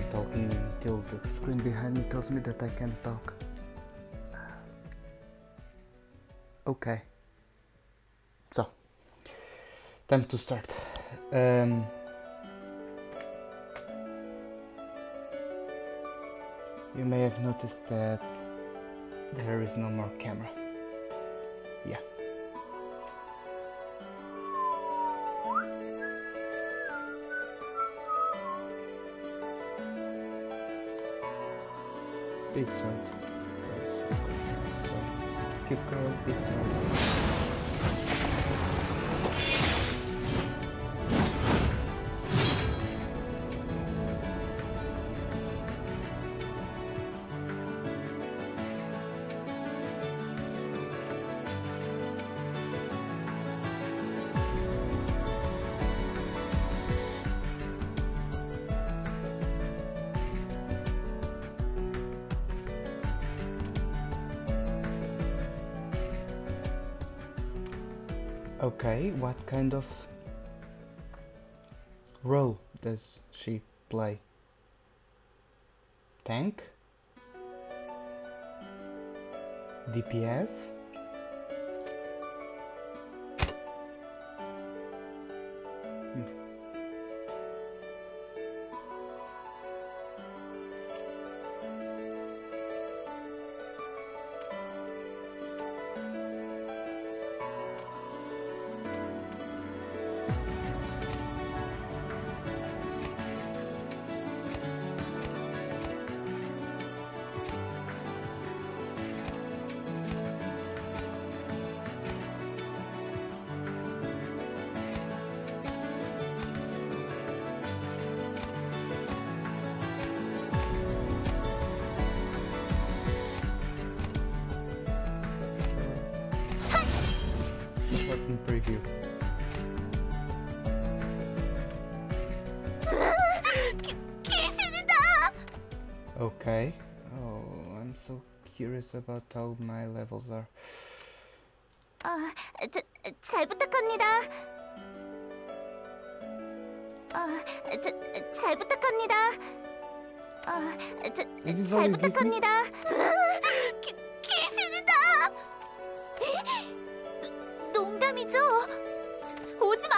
talking until the screen behind me tells me that I can't talk. Okay. So, time to start. You may have noticed that there is no more camera. Yeah. Big sword. Cute girl, big sword. Okay, what kind of role does she play? Tank? DPS? Important preview. Okay. Oh, I'm so curious about how my levels are. 잘 부탁합니다. 잘 부탁합니다. 잘 부탁합니다. 귀신이다. 농담이죠? 오지 마.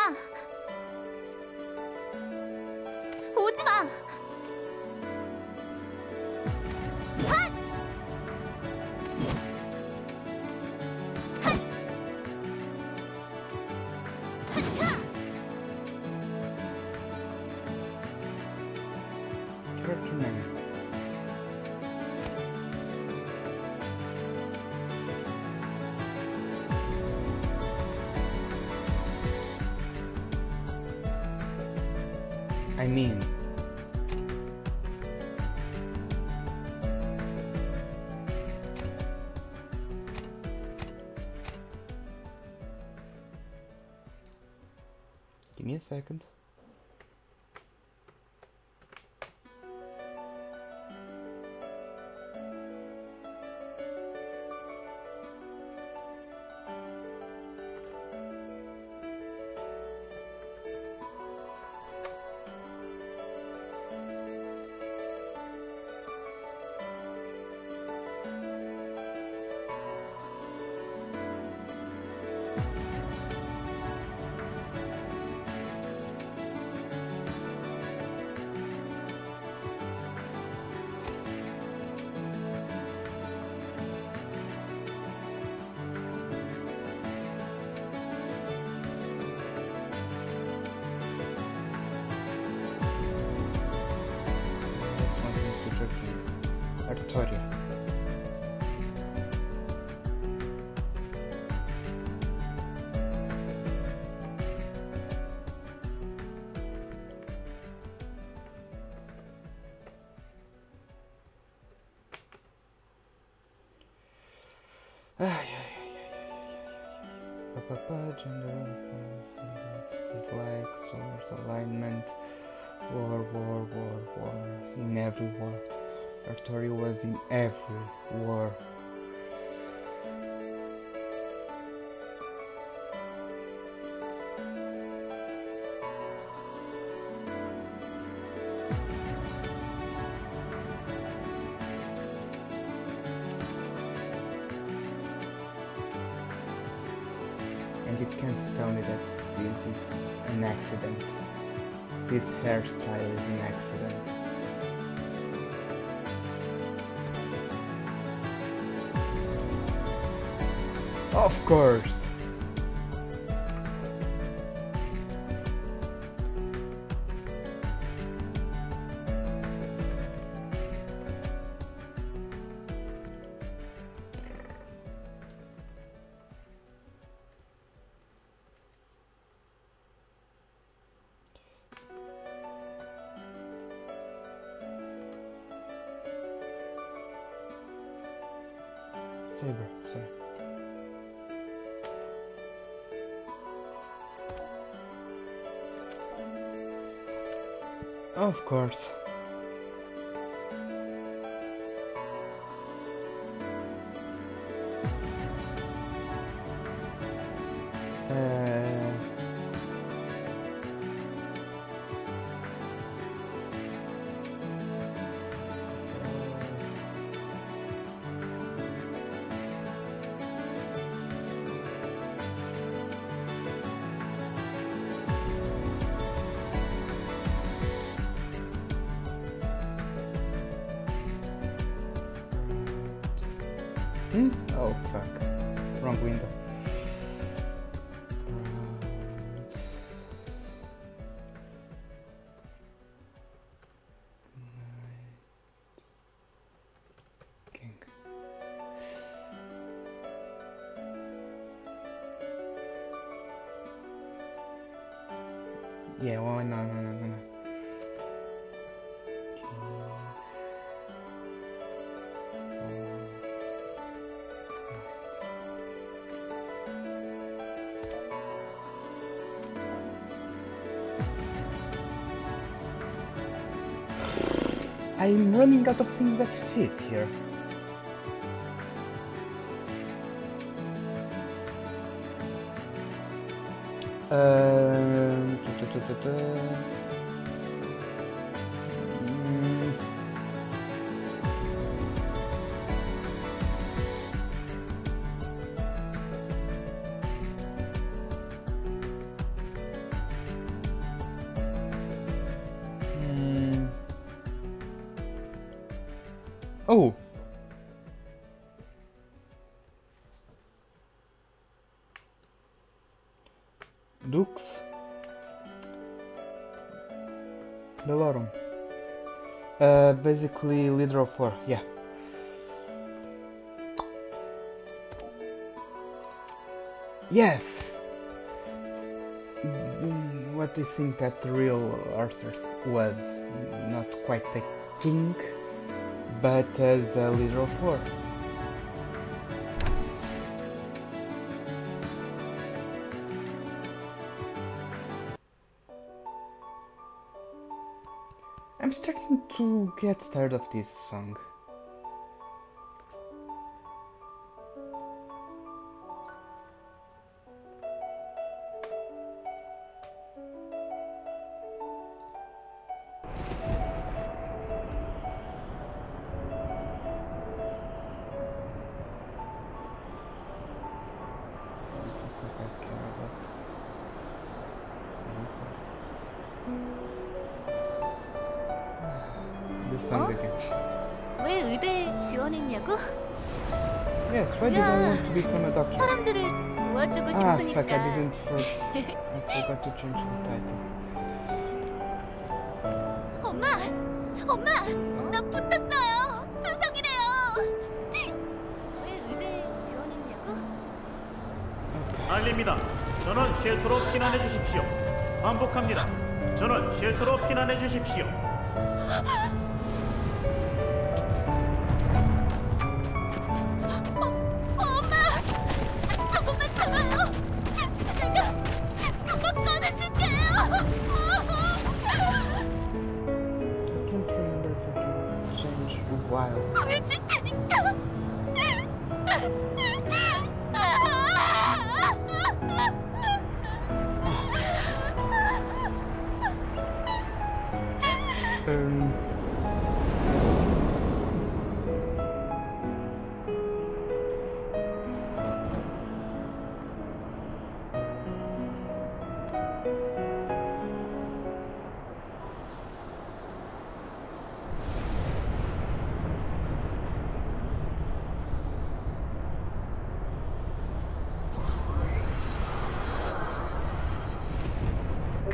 오지 마. Character name. I mean, give me a second. Artoria. Gender, dislikes, source, alignment, war. In every war. Artoria was in every war. can't tell me that this is an accident. This hairstyle is an accident. Of course! Saber, sorry. Of course. Oh fuck. Wrong window. King. Yeah, well, no. I'm running out of things that fit here. Oh! Dux Bellorum. Basically leader of war, yeah. Yes! What do you think that real Arthur was? Not quite a king, but as a leader of war. I'm starting to get tired of this song. Song again. 왜 의대에 지원했냐고? Yes, why did I want to become a doctor? 사람들을 도와주고 Fuck, I 싶으니까. forgot to change the title. 엄마! 나 붙었어요! 수석이래요! 왜 의대에 지원했냐고? 알립니다. 전원 쉘터로 피난해 주십시오. 반복합니다. 전원 쉘터로 피난해 주십시오. 조금만 참아요. 내가 금방 꺼내줄게요. I can't remember if I can change wild. 구해줄 테니까.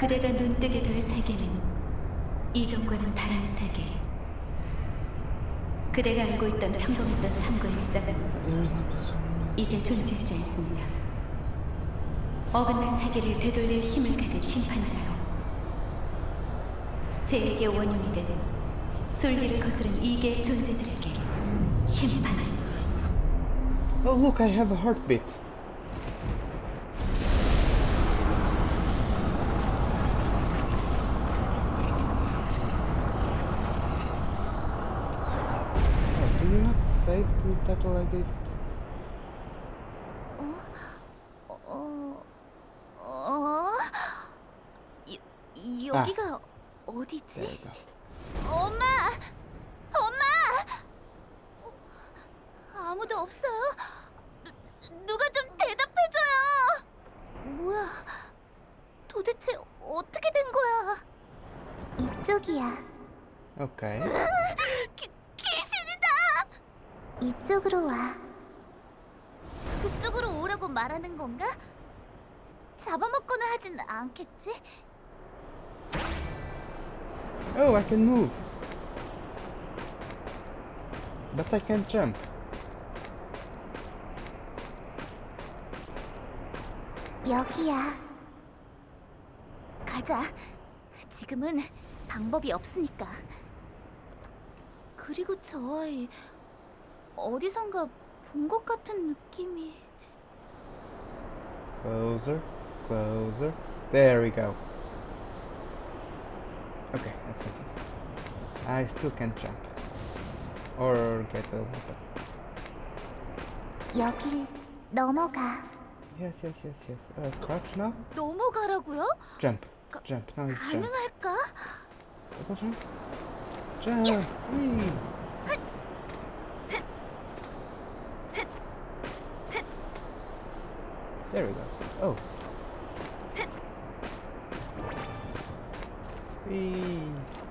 그대가 눈뜨게 될 세계는 이전과는 다른 세계. 그대가 알고 있던 평범했던 삶과 일상은 There is no place for me. 이제 존재하지 않습니다. 어긋난 세계를 되돌릴 힘을 가진 심판자로 제에게 원흉이 된 순리를 거스른 이계의 존재들에게 심판을. Oh look, I have a heartbeat. Oh, do you not save the title I gave it? 여기가 There you 어디지? go. 엄마! 엄마! 아무도 없어요? 누가 좀 대답해줘요! 뭐야? 도대체 어떻게 된 거야? 이쪽이야. Okay. 귀신이다! 이쪽으로 와. 그쪽으로 오라고 말하는 건가? 잡아먹거나 하진 않겠지? Oh, I can move. But I can't jump. 여기야. 가자. 지금은 방법이 없으니까. 그리고 저 아이 어디선가 본 것 같은 느낌이. Closer, closer. There we go. Okay, that's it. I still can't jump. Or get a weapon. 여길 넘어가. Yes, yes, yes, yes. Crouch now? 넘어가라고요? Jump. Jump. Now he's jump. 가능할까? Double jump. Jump. Whee. There we go. Oh. Whee.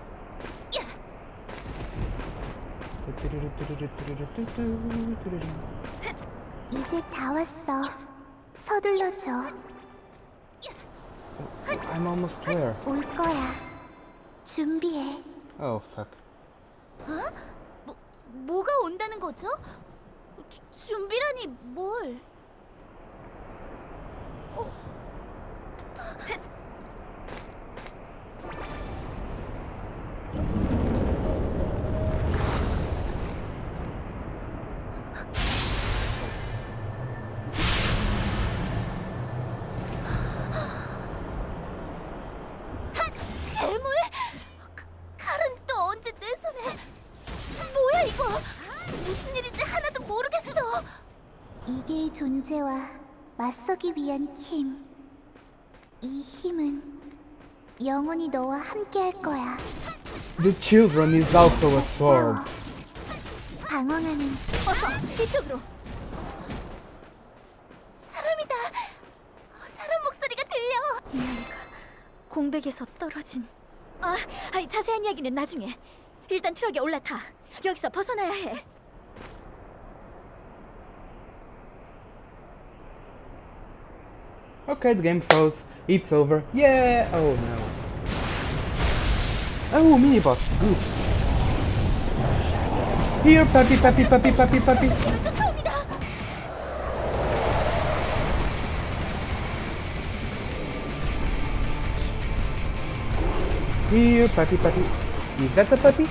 이제 다 왔어. 서둘러줘. I'm almost there. 올 거야. 준비해. Oh fuck. 뭐가 온다는 거죠? 준비라니 뭘? 괴물? 칼은 또 언제 내 손에? 뭐야 이거? 무슨 일인지 하나도 모르겠어. 이계의 존재와 맞서기 위한 힘. 이 힘은 영원히 너와 함께 할 거야. The children is also a sword. 방황하는 어서 이쪽으로. 사람이다. 사람 목소리가 들려. 이 아이가 공백에서 떨어진. 자세한 이야기는 나중에. 일단 트럭에 올라타. 여기서 벗어나야 해. Okay, the game froze. It's over. Yeah! Oh no. Oh, mini boss. Good. Here, puppy, puppy, puppy, puppy, puppy. 쫓아옵니다. Here, puppy, puppy. Is that a puppy?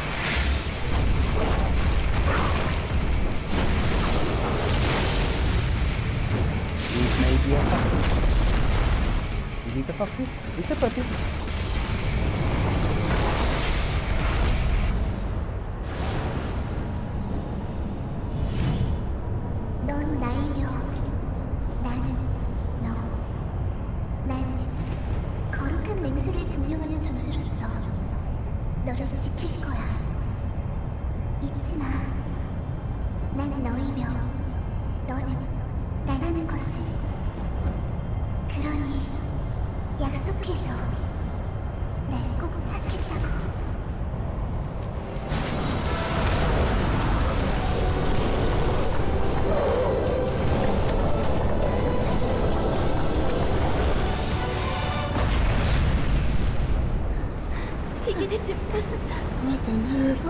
It may be a foxy. Is it a foxy? Is it a puppy? 넌 나이며 나는 너. 난 거룩한 맹세를 증명하는 존재로서 너를 지킬 거야. 잊지 마. 난 너이며 너는 나라는 것을. 그러니 약속해줘. 날 꼭 찾겠다고. 이게 대체 무슨... What on earth?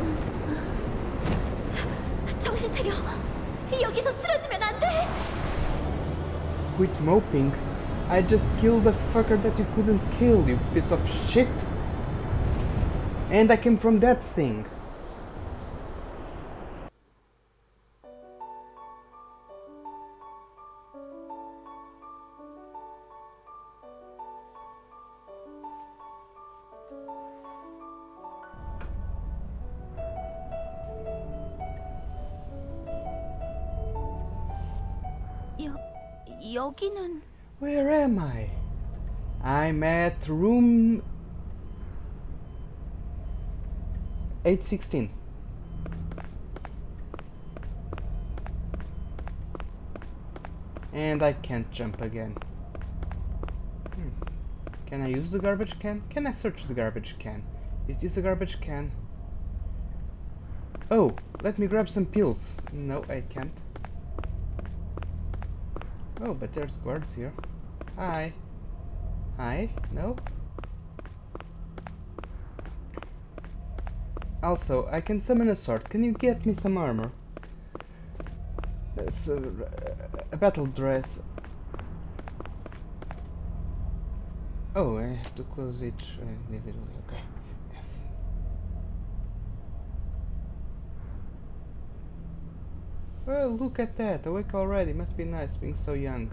정신 차려. 여기서 쓰러지면 안 돼. Quit moping. I just killed the fucker that you couldn't kill, you piece of shit. And I came from that thing. 여기는... Where am I? I'm at room 816. And I can't jump again. Can I use the garbage can? Can I search the garbage can? Is this a garbage can? Oh, let me grab some pills. No, I can't. Oh, but there's guards here. Hi. Hi? No? Also, I can summon a sword. Can you get me some armor? A battle dress. Oh, I have to close each individually. Okay. F. Well, look at that. Awake already. Must be nice being so young.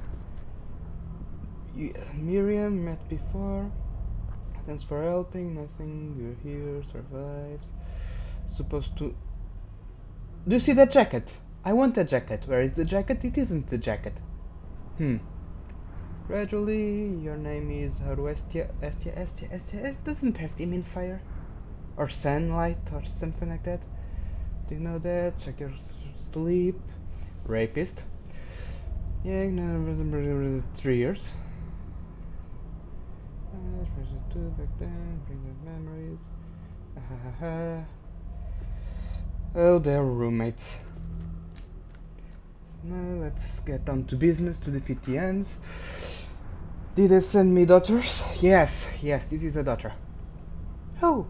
Miriam met before. Thanks for helping. Nothing. You're here. Survives. Supposed to... Do you see that jacket? I want a jacket. Where is the jacket? It isn't the jacket. Gradually, your name is Haruestia. Estia. Doesn't Estia mean fire? Or sunlight or something like that? Do you know that? Check your sleep. Rapist. Yeah, no, 3 years. Back then, bring back memories. Oh, they're roommates. So now let's get down to business to defeat the ants. Did they send me daughters? Yes, this is a daughter. Oh,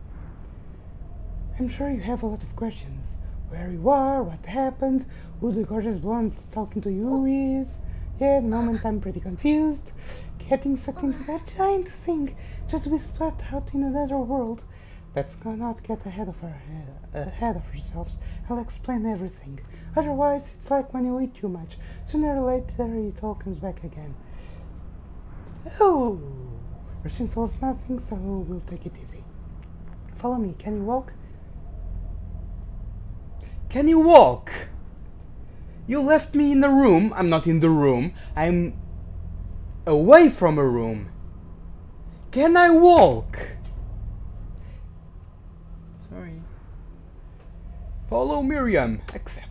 I'm sure you have a lot of questions. Where you are, what happened, who the gorgeous blonde talking to you is. Yeah, at the moment I'm pretty confused. Getting sucked into that giant thing just to be splat out in another world. Let's not get ahead of ourselves. I'll explain everything. Otherwise, it's like when you eat too much. Sooner or later, it all comes back again. Oh, rushing solves nothing, so we'll take it easy. Follow me. Can you walk? Can you walk? You left me in a room. I'm not in the room. I'm away from a room. Can I walk? Sorry. Follow Miriam. Accept.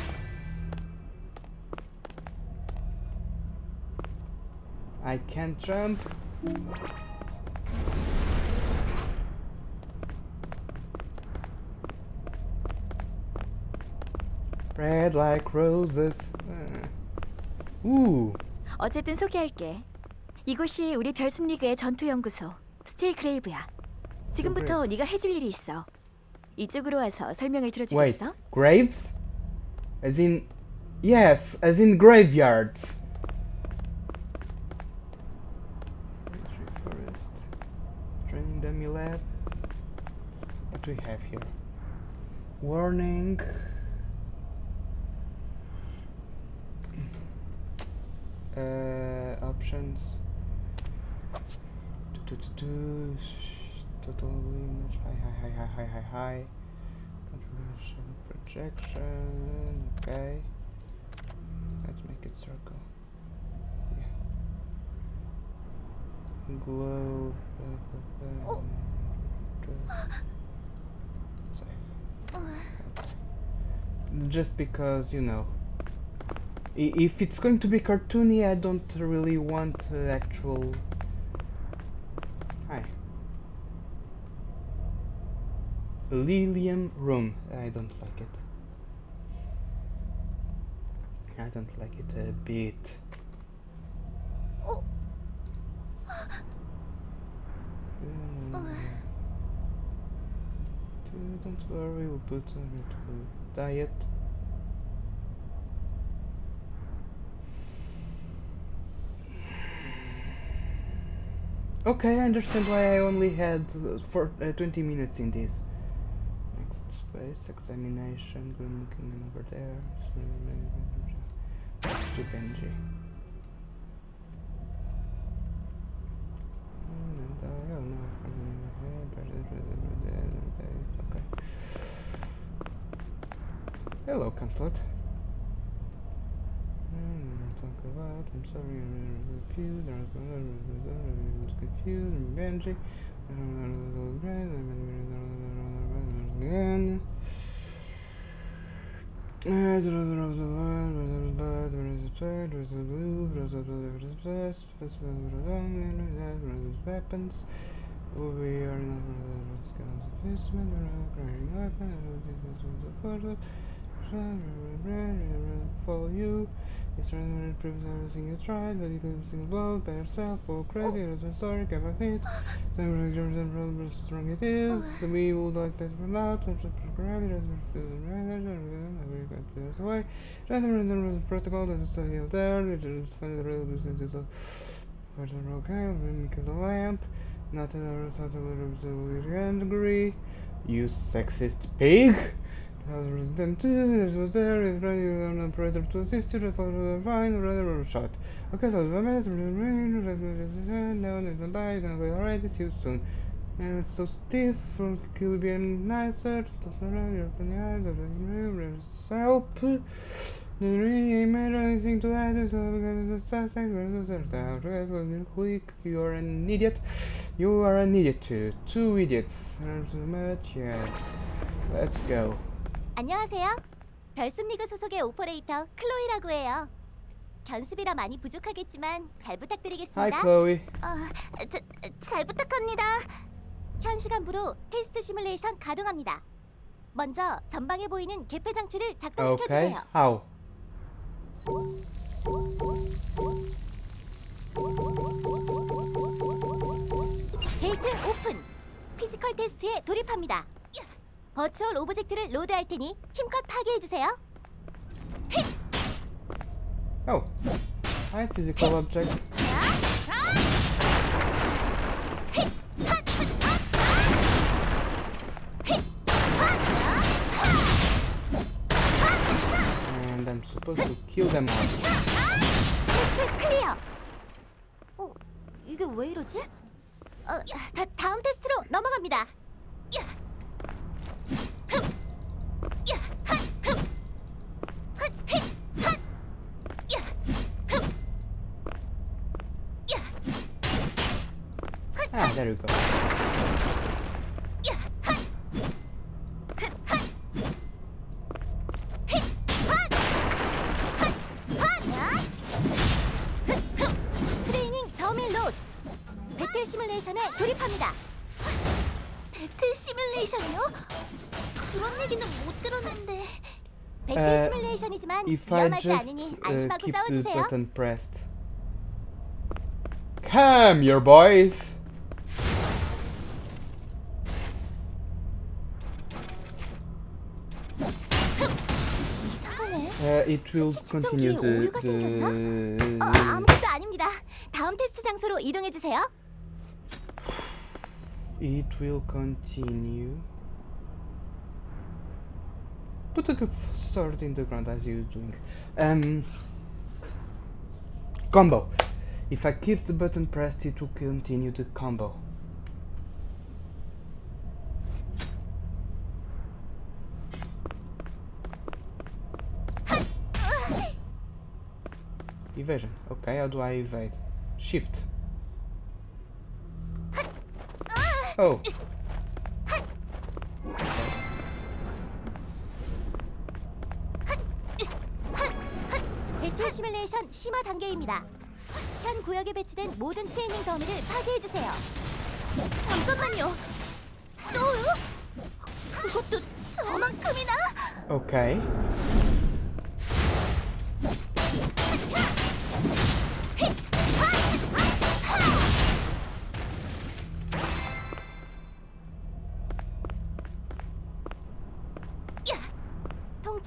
I can't jump. Red like roses. 어쨌든 소개할게. 이곳이 우리 별숲리그의 전투연구소 스틸 그레이브야. 지금부터 네가 해줄 일이 있어. 이쪽으로 와서 설명을 들어주겠어? Wait, graves? As in... Yes, as in graveyards. Forest. Training dummy lab. What do we have here? Warning. Options. Total image. High. Contribution projection. Okay. Let's make it circle. Yeah. Glow. Save. Okay. Just because, you know. If it's going to be cartoony, I don't really want actual... Hi. Lilium room. I don't like it. I don't like it a bit. Don't worry, we'll put on it diet. Okay, I understand why I only had 20 minutes in this. Next space, examination, good looking over there. To Benji. Oh no. Okay. Hello, Camslot. Talk about, I'm sorry, I'm confused, Benji. Again. Weapons. We are not follow you. It's running proves everything you tried, but you could sing blow by yourself. Full credit, I'm sorry, get my feet. Strong it is. The we would like this from out. I'm just away. Rather protocol that is still there. We just find the real business. Okay, because the lamp. Not another sort of agree. You sexist pig! Then two, this was there, is running an operator to assist you, the photo fine, rather shot. Okay, so the mess, no, there's no die, gonna go already, see you soon. And it's so stiff, could be nicer, toss around your open eyes, help. You made anything to add, quick, you are an idiot. You are an idiot too. Two idiots. There's so much, yes. Let's go. 안녕하세요. 별숨리그 소속의 오퍼레이터 클로이라고 해요. 견습이라 많이 부족하겠지만 잘 부탁드리겠습니다. Hi, Chloe. 잘 부탁합니다. 현 시간부로 테스트 시뮬레이션 가동합니다. 먼저 전방에 보이는 개폐 장치를 작동시켜 Okay. 주세요. How? 게이트 오픈. 피지컬 테스트에 돌입합니다. 버추얼 오브젝트를 로드할 테니 힘껏 파괴해 주세요. Oh. Hi, physical object. And I'm supposed to kill them all. 테스트 클리어. 이게 왜 이러지? 다음 테스트로 넘어갑니다. Ah, there we go. 트레이닝 더밀 로드. 배틀 시뮬레이션에 돌입합니다. 배틀 시뮬레이션이요? 그런 얘기는 못 들었는데. 배틀 시뮬레이션이지만 If I 위험하지 just 않으니 안심하고 keep the 싸워주세요. button pressed. Come, your boys. It will continue the 아무것도 아닙니다. 다음 테스트 장소로 이동해 주세요. It will continue. Put a good sword in the ground as you're doing. Combo. If I keep the button pressed, it will continue the combo. Evasion. Okay, how do I evade? Shift. Oh. 배틀 시뮬레이션 심화 단계입니다. 현 구역에 배치된 모든 트레이닝 더미를 파괴해 주세요. 잠깐만요. 또요? 그것도 저만큼이나? Okay.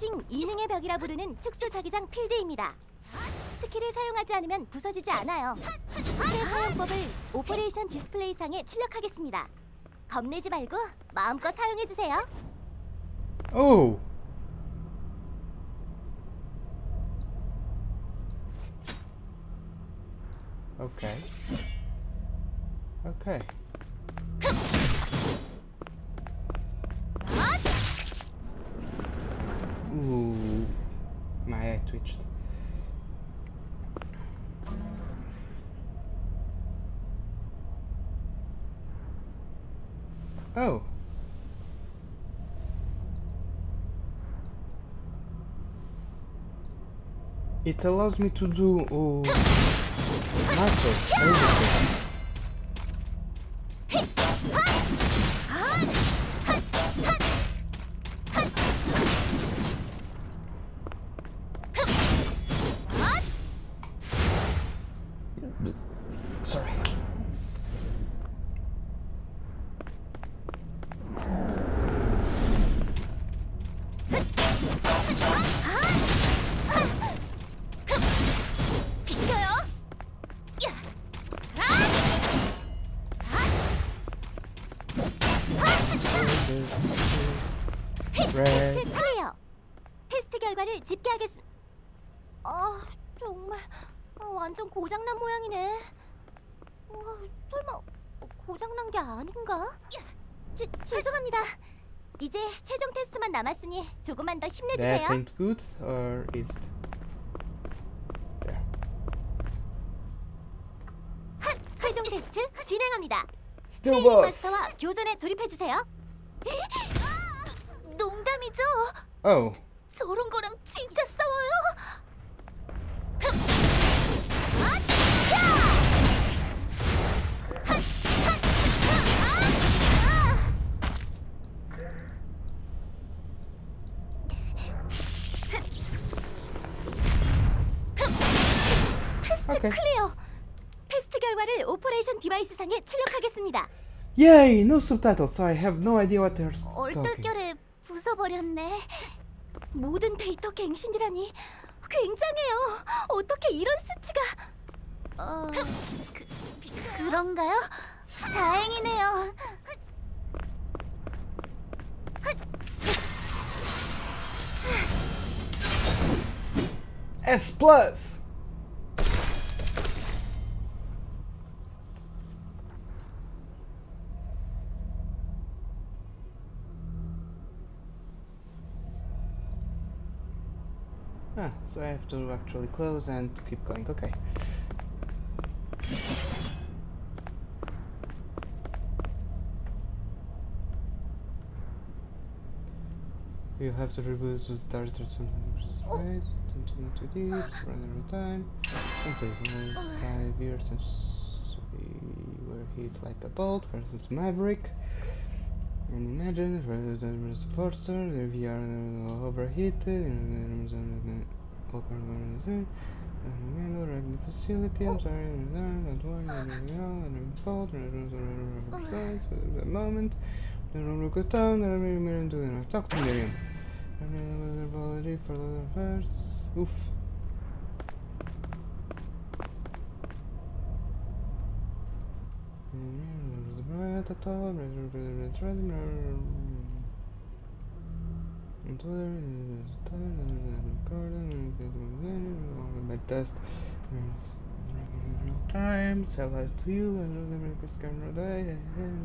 호칭 이능의 벽이라 부르는 특수 자기장 필드입니다. 스킬을 사용하지 않으면 부서지지 않아요. 스킬의 사용법을 오퍼레이션 디스플레이상에 출력하겠습니다. 겁내지 말고 마음껏 사용해주세요. Oh. Okay. Okay. Ooh. My eye twitched. Oh. It allows me to do muscle, everything. Sorry. 비켜요. 야. Red. 테스트 클리어. 테스트 결과를 집계하겠습니다. 정말 완전 고장난 모양이네. 설마 고장난 게 아닌가? 죄송합니다. 이제 최종 테스트만 남았으니 조금만 더 힘내주세요. That ain't good, or is it? There. 최종 테스트 진행합니다. Still 트레이닝 boss. 마스터와 교전에 돌입해주세요. 농담이죠? Oh. 저런 거랑 진짜 싸워요? 테스트 오케이. 클리어. 테스트 결과를 오퍼레이션 디바이스 상에 출력하겠습니다. Yay! No subtitles, so I have no idea what they're talking. 얼떨결에 부숴버렸네. 모든 데이터 갱신이라니 굉장해요. 어떻게 이런 수치가? 그런가요? 다행이네요. S plus. So I have to actually close and keep going. Okay. You have to reboot the starter continue to deep, run out of time. Complete 5 years since we were hit like a bolt versus Maverick. And imagine if there was a Forster, if we are overheated, the facility, I'm sorry, don't worry, I'm fault, the moment, look at town, talk to Miriam. Apology for the affairs. Oof. My test time, say hello to you, and the camera day.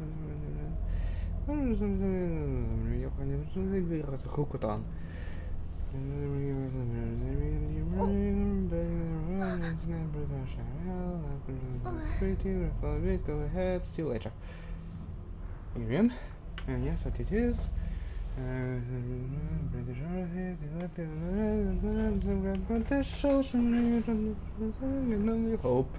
Goed gedaan. Go ahead, see you later. Miriam, and yes, what it is. Hope.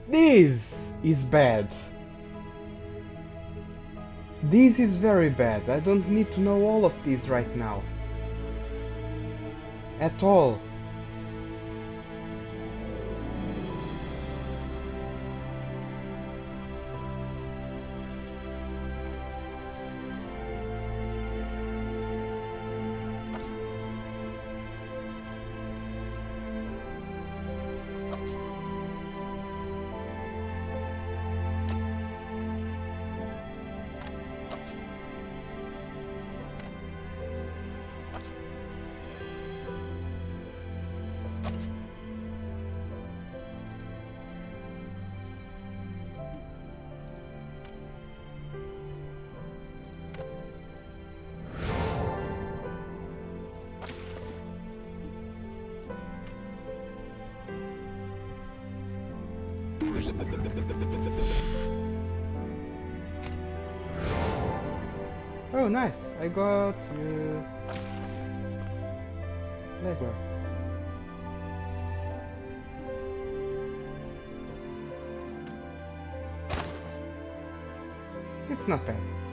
This is bad. This is very bad. I don't need to know all of this right now. At all. Oh, nice! I got Lego. It's not bad.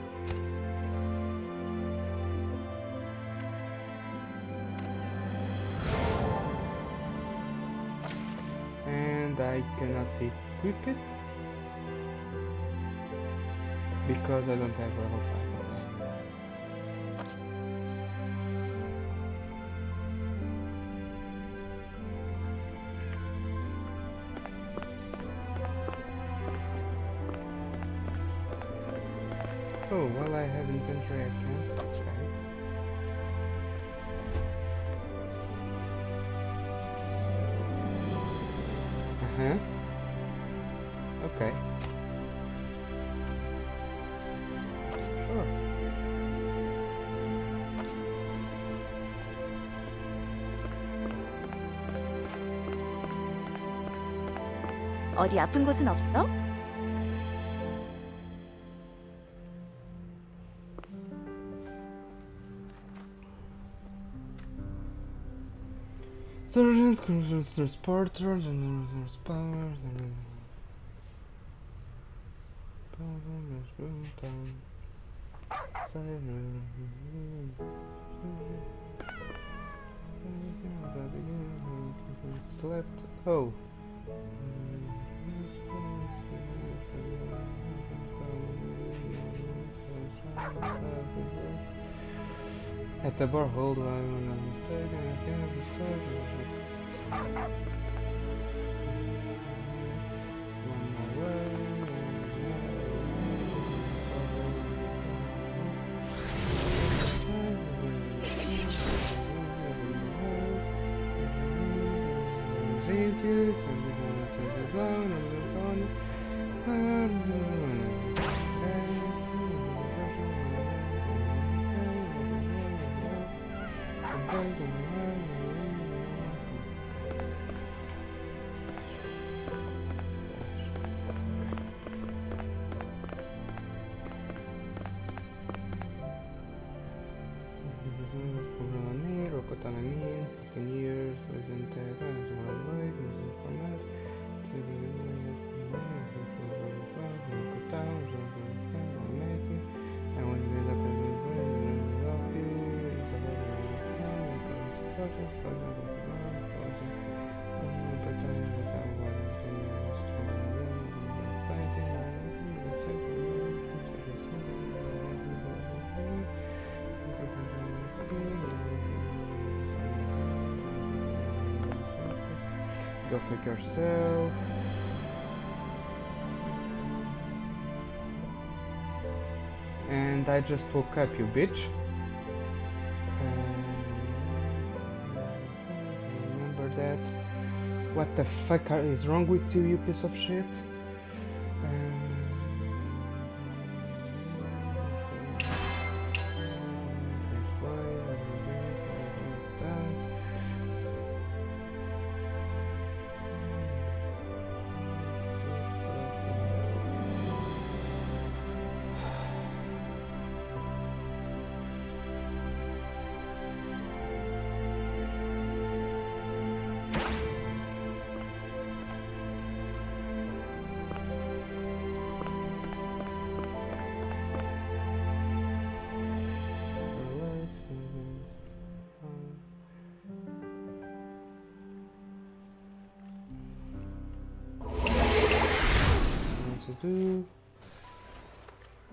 And I cannot equip it because I don't have level 5. Oh, well, I have inventory, I can't. Okay. Okay. Sure. 어디 아픈 곳은 없어? Sergeant, transporter, power. Slept. Oh. At the bar hold while I'm not mistaken, I can't be started. Go fuck yourself. And I just woke up, you bitch. Remember that. What the fuck is wrong with you, you piece of shit?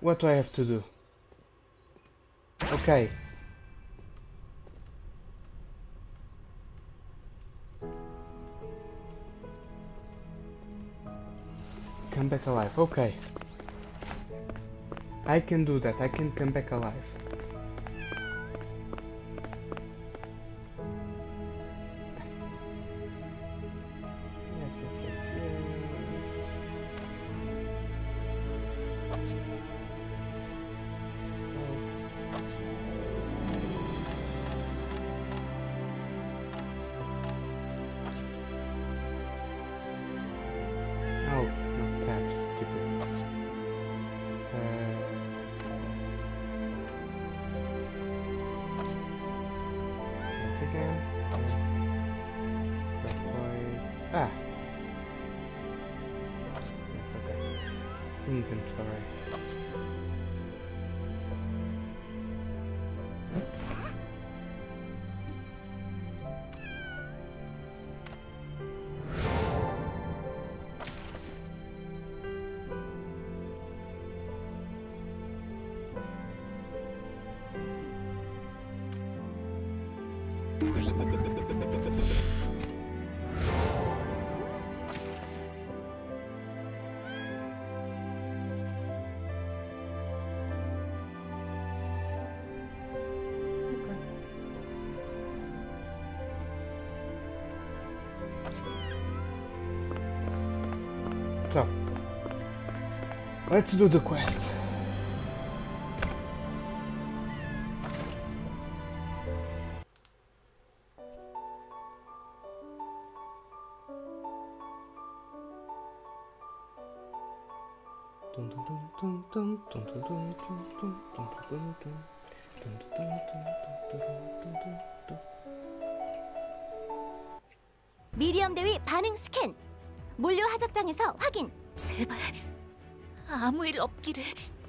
What do I have to do? Okay. Come back alive. Okay. I can do that. I can come back alive. Yes, yes, yes, yes. Oh, it's not tabs, stupid. Again. Ah. Yes, okay. Inventory. So, let's do the quest. 미리엄 대위 반응 스캔. 물류 하작장에서 확인. 제발 아무 일 없기를.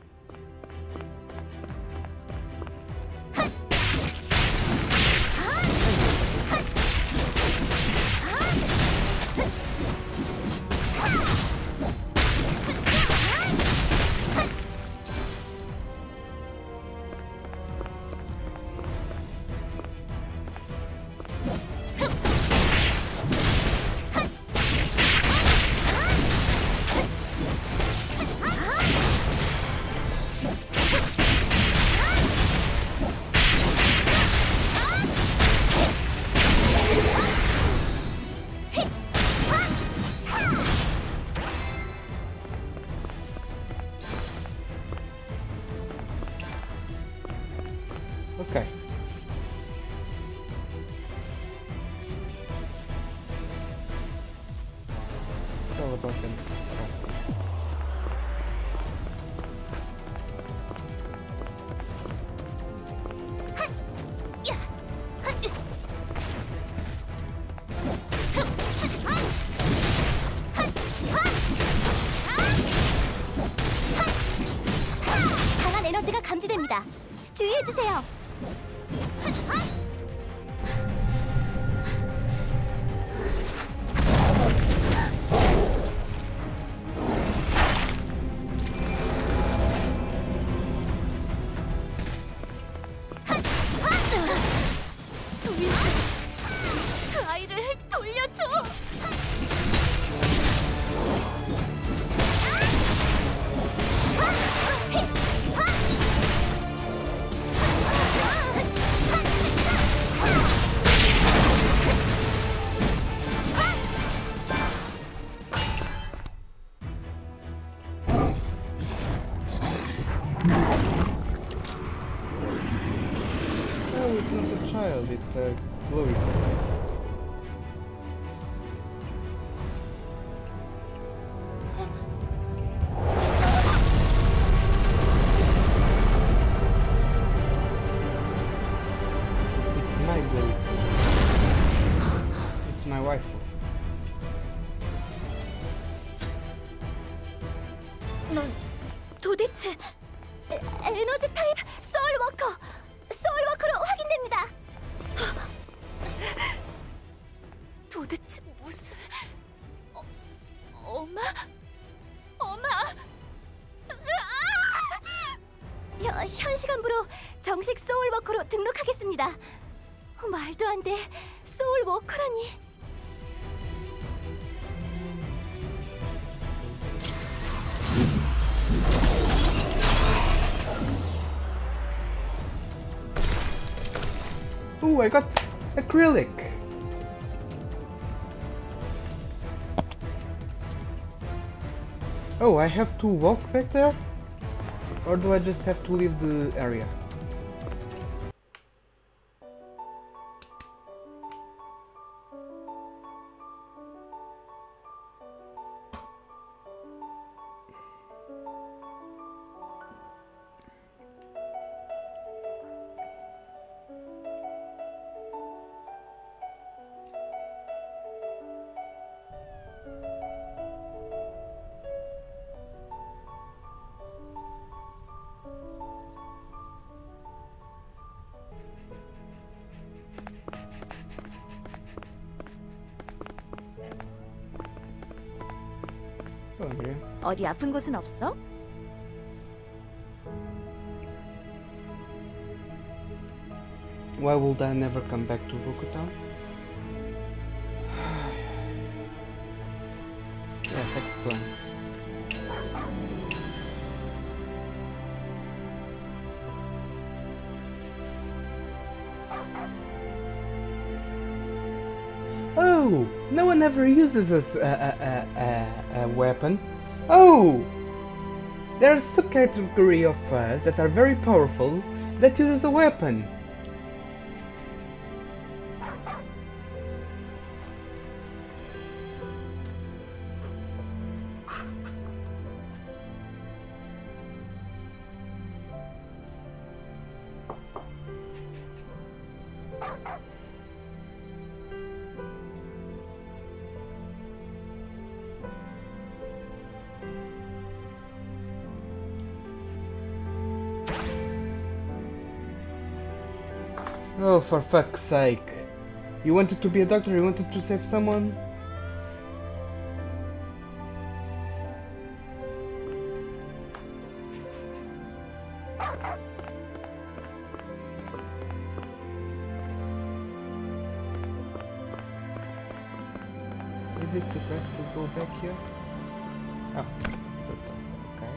Okay. It's all about them. 강한 에너지가 감지됩니다. 주의해주세요. 그 아이를 돌려줘. Oh, it's not a child, it's a Chloe. It's my Chloe. It's my wife. 넌 도대체 에너지 타입 소울워커로 확인됩니다. 도대체 무슨... 엄마? 엄마? 간부로 정식 소울워커로 등록하겠습니다. 말도 안 돼. 소울워커라니. Oh, I got acrylic. Oh, I have to walk back there? Or do I just have to leave the area? Oh, yeah. 어디 아픈 곳은 없어? Why would I never come back to Rokutown? Yes, explain. Oh, no one ever uses a weapon. Oh, there's a subcategory of fuzz that are very powerful that uses a weapon. Oh, for fuck's sake. You wanted to be a doctor, you wanted to save someone? Is it the best to go back here? Oh, so okay.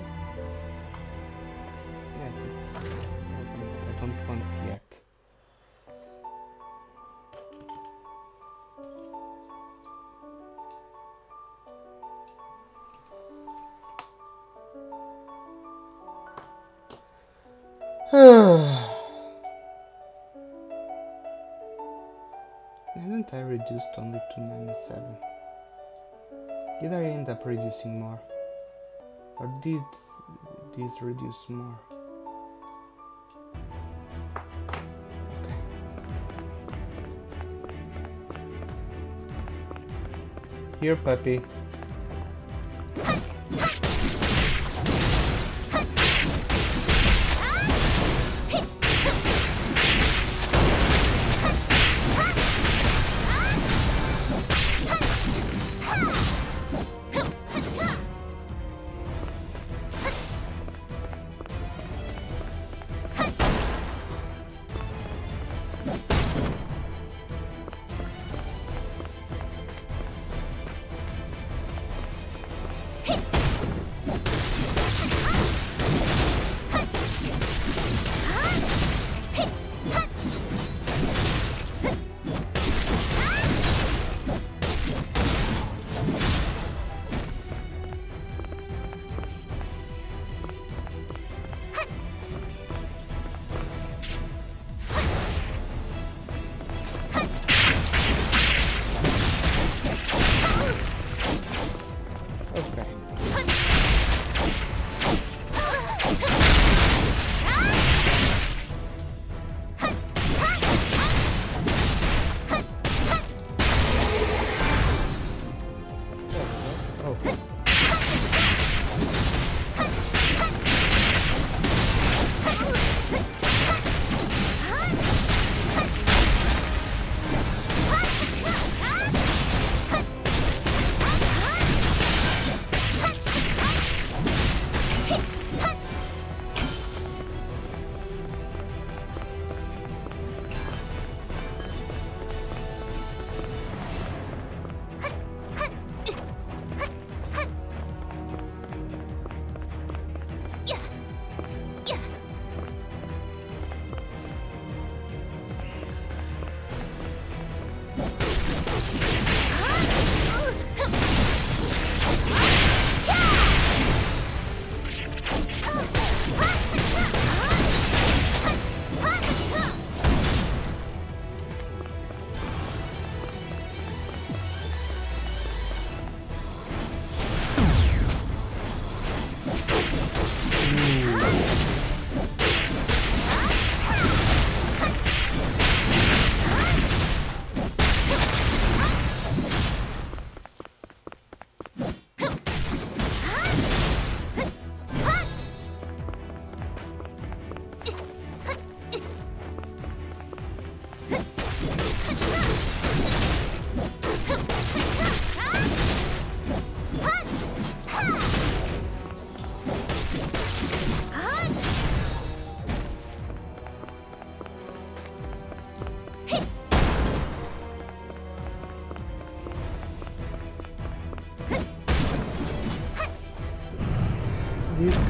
Yes, it's open, but I don't want yet. Hadn't I reduced only to 97? Did I end up reducing more? Or did these reduce more? Okay. Here, puppy.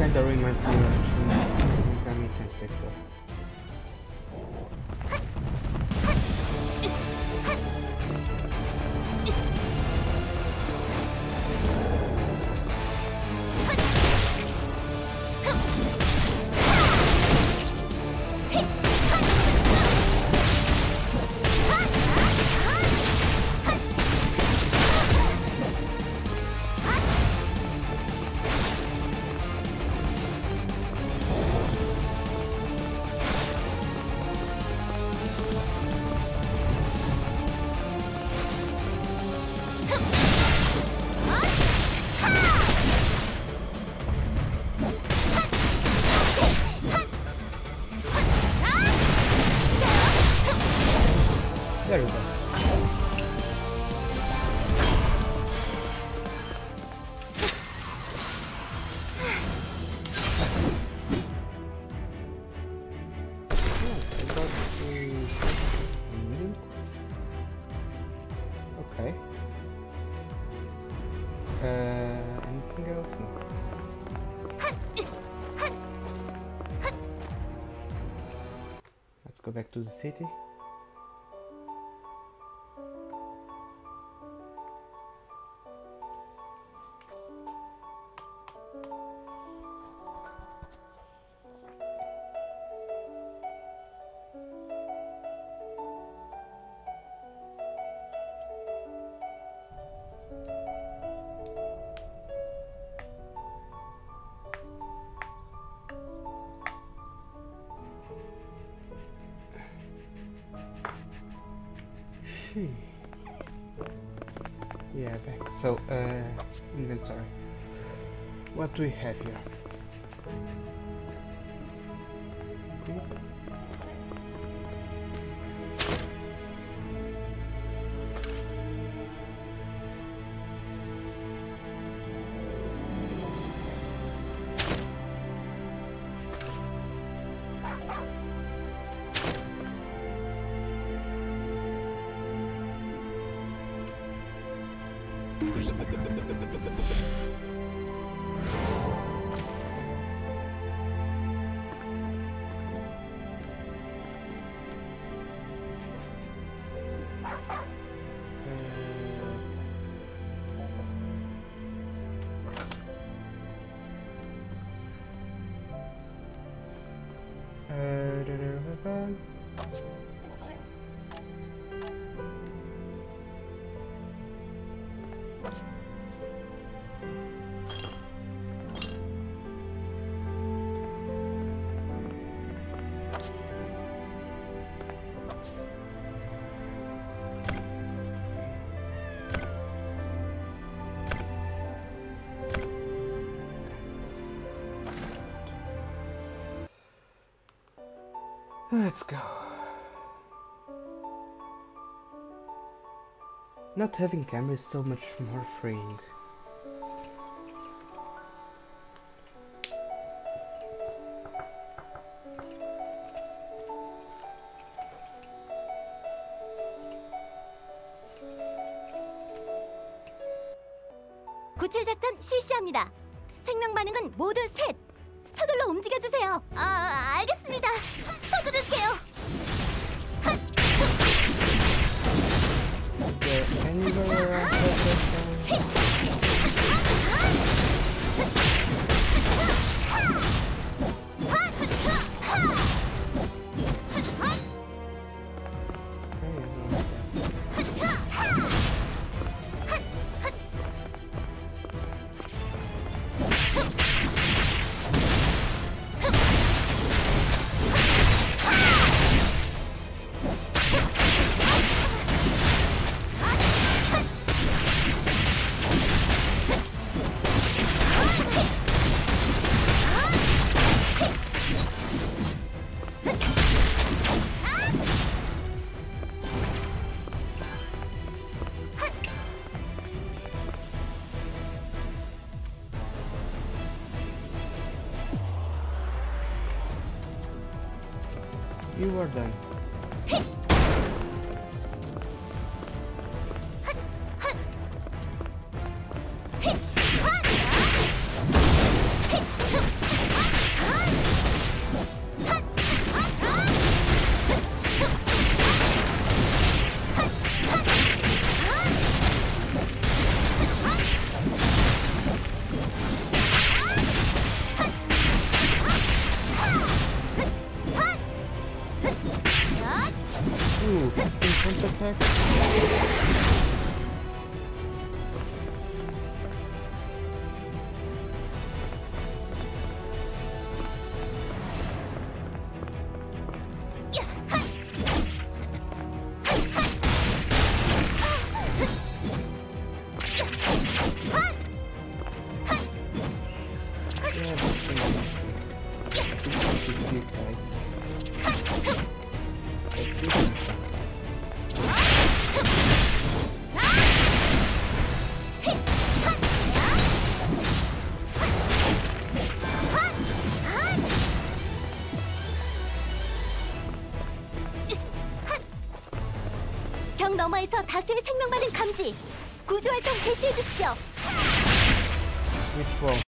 kinda reminds me of Shin Megami Tensei 4. There we go. Okay. Anything else? No. Let's go back to the city. Yeah, back. So, inventory. What do we have here? Okay. Let's go. Not having camera is so much more freeing. 구칠 작전 실시합니다. 생명 반응은 모두 셋. 서둘러 움직여 주세요. 아, 알겠습니다. 서두를게요. You are done. Ooh, 15 attack. These guys. 벽 너머에서 다수의 생명받은 감지. 구조 활동 개시해 주십시오. Which one?